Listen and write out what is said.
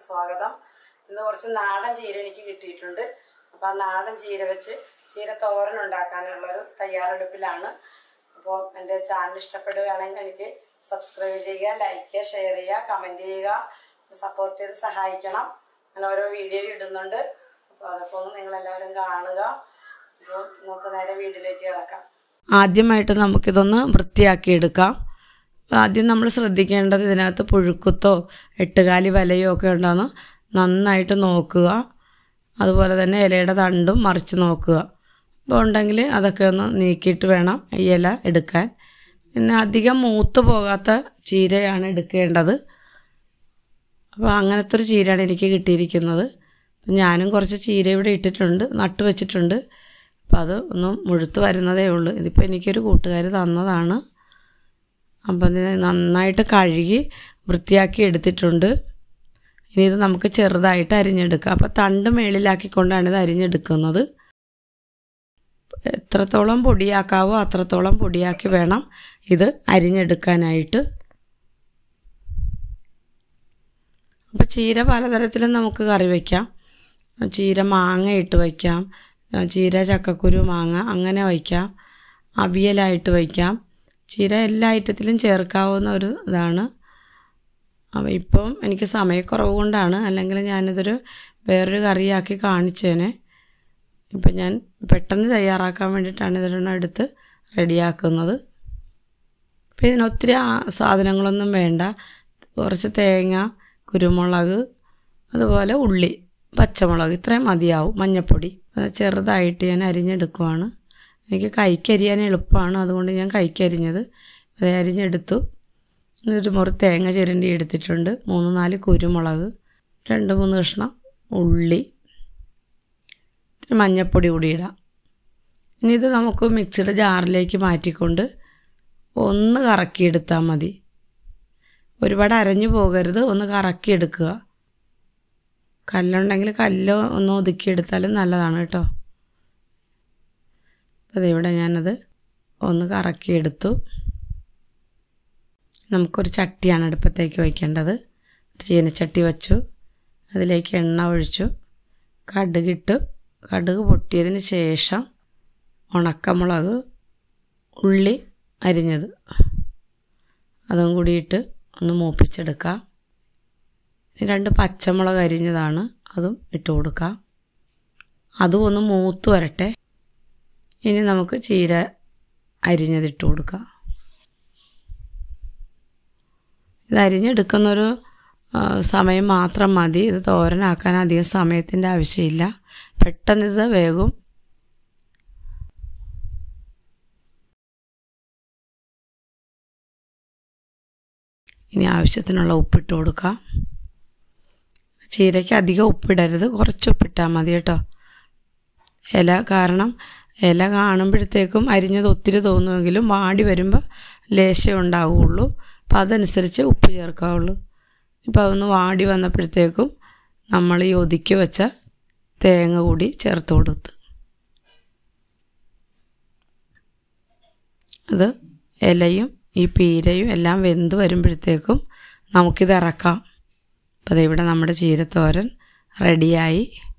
സ്വാഗതം. ഇന്ന് കുറച്ച് നാടൻ ചീര എനിക്ക് കിട്ടിയിട്ടുണ്ട്. അപ്പോൾ ആ നാടൻ ചീര വെച്ച് ചീര തോരൻ ഉണ്ടാക്കാനുള്ളൊരു തയ്യാറെടുപ്പിലാണ്. അപ്പോൾ എൻ്റെ ചാനൽ ഇഷ്ടപ്പെടുകയാണെങ്കിൽ എനിക്ക് സബ്സ്ക്രൈബ് ചെയ്യുക, ലൈക്ക് ചെയ്യുക, ഷെയർ ചെയ്യുക, കമൻറ്റ് ചെയ്യുക, സപ്പോർട്ട് ചെയ്ത് സഹായിക്കണം. അങ്ങനെ ഓരോ വീഡിയോ ഇടുന്നുണ്ട്. അപ്പോൾ അതൊക്കെ ഒന്ന് നിങ്ങളെല്ലാവരും കാണുക. അപ്പോൾ നമുക്ക് നേരെ വീഡിയോയിലേക്ക് കിടക്കാം. ആദ്യമായിട്ട് നമുക്കിതൊന്ന് വൃത്തിയാക്കിയെടുക്കാം. ആദ്യം നമ്മൾ ശ്രദ്ധിക്കേണ്ടത് ഇതിനകത്ത് പുഴുക്കുത്തോ എട്ടുകാലി വലയോ ഒക്കെ ഉണ്ടോയെന്ന് നന്നായിട്ട് നോക്കുക. അതുപോലെ തന്നെ ഇലയുടെ തണ്ടും മറിച്ച് നോക്കുക. അപ്പോൾ ഉണ്ടെങ്കിൽ അതൊക്കെ ഒന്ന് നീക്കിയിട്ട് വേണം ഈ ഇല എടുക്കാൻ. പിന്നെ അധികം മൂത്ത് പോകാത്ത ചീരയാണ് എടുക്കേണ്ടത്. അപ്പോൾ അങ്ങനത്തെ ഒരു ചീരയാണ് എനിക്ക് കിട്ടിയിരിക്കുന്നത്. ഞാനും കുറച്ച് ചീര ഇവിടെ ഇട്ടിട്ടുണ്ട്, നട്ടു വെച്ചിട്ടുണ്ട്. അപ്പോൾ അത് ഒന്ന് മുഴുത്ത് വരുന്നതേ ഉള്ളൂ. ഇതിപ്പോൾ എനിക്കൊരു കൂട്ടുകാർ തന്നതാണ്. അപ്പം നന്നായിട്ട് കഴുകി വൃത്തിയാക്കി എടുത്തിട്ടുണ്ട്. ഇനി ഇത് നമുക്ക് ചെറുതായിട്ട് അരിഞ്ഞെടുക്കാം. അപ്പോൾ തണ്ട് മേളിലാക്കിക്കൊണ്ടാണ് ഇത് അരിഞ്ഞെടുക്കുന്നത്. എത്രത്തോളം പൊടിയാക്കാവോ അത്രത്തോളം പൊടിയാക്കി വേണം ഇത് അരിഞ്ഞെടുക്കാനായിട്ട്. അപ്പോൾ ചീര പലതരത്തിലും നമുക്ക് കറി വയ്ക്കാം. ചീര മാങ്ങ ഇട്ട് വയ്ക്കാം, ചീര ചക്കക്കുരു മാങ്ങ അങ്ങനെ വയ്ക്കാം, അവിയലായിട്ട് വയ്ക്കാം. ചീര എല്ലാ ഐറ്റത്തിലും ചേർക്കാവുന്ന ഒരു ഇതാണ്. അപ്പോൾ ഇപ്പം എനിക്ക് സമയക്കുറവ് കൊണ്ടാണ്, അല്ലെങ്കിൽ ഞാനിതൊരു വേറൊരു കറിയാക്കി കാണിച്ചേനെ. ഇപ്പം ഞാൻ പെട്ടെന്ന് തയ്യാറാക്കാൻ വേണ്ടിയിട്ടാണ് ഇതൊരെണ്ണം എടുത്ത് റെഡിയാക്കുന്നത്. അപ്പോൾ ഇതിനൊത്തിരി സാധനങ്ങളൊന്നും വേണ്ട. കുറച്ച് തേങ്ങ, കുരുമുളക്, അതുപോലെ ഉള്ളി, പച്ചമുളക്, ഇത്രയും മതിയാവും. മഞ്ഞൾപ്പൊടി ചെറുതായിട്ട് ഞാൻ അരിഞ്ഞെടുക്കുവാണ്. എനിക്ക് കൈക്കരിയാൻ എളുപ്പമാണ്, അതുകൊണ്ട് ഞാൻ കൈക്കരിഞ്ഞത് അത് അരിഞ്ഞെടുത്തു. ഒരു മുറി തേങ്ങ ചിരണ്ടി എടുത്തിട്ടുണ്ട്. 3-4 കുരുമുളക്, 2-3 കഷ്ണം ഉള്ളി, മഞ്ഞൾപ്പൊടി കൂടി ഇടാം. ഇനി ഇത് നമുക്ക് മിക്സിയുടെ ജാറിലേക്ക് മാറ്റിക്കൊണ്ട് ഒന്ന് കറക്കിയെടുത്താൽ മതി. ഒരുപാട് അരഞ്ഞു പോകരുത്, ഒന്ന് കറക്കിയെടുക്കുക. കല്ലുണ്ടെങ്കിൽ കല്ല് ഒന്ന് ഒതുക്കിയെടുത്താലും നല്ലതാണ് കേട്ടോ. അതിവിടെ ഞാനത് ഒന്ന് കറക്കിയെടുത്തു. നമുക്കൊരു ചട്ടിയാണ് അടുപ്പത്തേക്ക് വയ്ക്കേണ്ടത്. ചീനച്ചട്ടി വച്ചു, അതിലേക്ക് എണ്ണ ഒഴിച്ചു, കടുകിട്ടു. കടുക് പൊട്ടിയതിന് ശേഷം ഉണക്കമുളക്, ഉള്ളി അരിഞ്ഞത് അതും കൂടിയിട്ട് ഒന്ന് മൂപ്പിച്ചെടുക്കാം. 2 പച്ചമുളക് അരിഞ്ഞതാണ്, അതും ഇട്ട് കൊടുക്കാം. അതും ഒന്ന് മൂത്ത് വരട്ടെ. ഇനി നമുക്ക് ചീര അരിഞ്ഞതിട്ട് കൊടുക്കാം. ഇത് അരിഞ്ഞെടുക്കുന്നൊരു സമയം മാത്രം മതി. ഇത് തോരനാക്കാൻ അധികം സമയത്തിൻ്റെ ആവശ്യമില്ല, പെട്ടെന്ന് ഇത് വേകും. ഇനി ആവശ്യത്തിനുള്ള ഉപ്പിട്ട് കൊടുക്കാം. ചീരയ്ക്ക് അധികം ഉപ്പിടരുത്, കുറച്ച് ഉപ്പിട്ടാൽ മതി കേട്ടോ. കാരണം ഇല കാണുമ്പോഴത്തേക്കും അരിഞ്ഞത് ഒത്തിരി തോന്നുമെങ്കിലും വാടി വരുമ്പോൾ ലേശം ഉണ്ടാവുകയുള്ളൂ. അപ്പോൾ അതനുസരിച്ച് ഉപ്പ് ചേർക്കാവുള്ളൂ. ഇപ്പോൾ അതൊന്ന് വാടി വന്നപ്പോഴത്തേക്കും നമ്മൾ ഈ ഒതുക്കി വെച്ച തേങ്ങ കൂടി ചേർത്ത് കൊടുത്ത് അത് ഇലയും ഈ പീരയും എല്ലാം വെന്ത് വരുമ്പോഴത്തേക്കും നമുക്കിത് ഇറക്കാം. അപ്പോൾ അതിവിടെ നമ്മുടെ ചീരത്തോരൻ റെഡിയായി.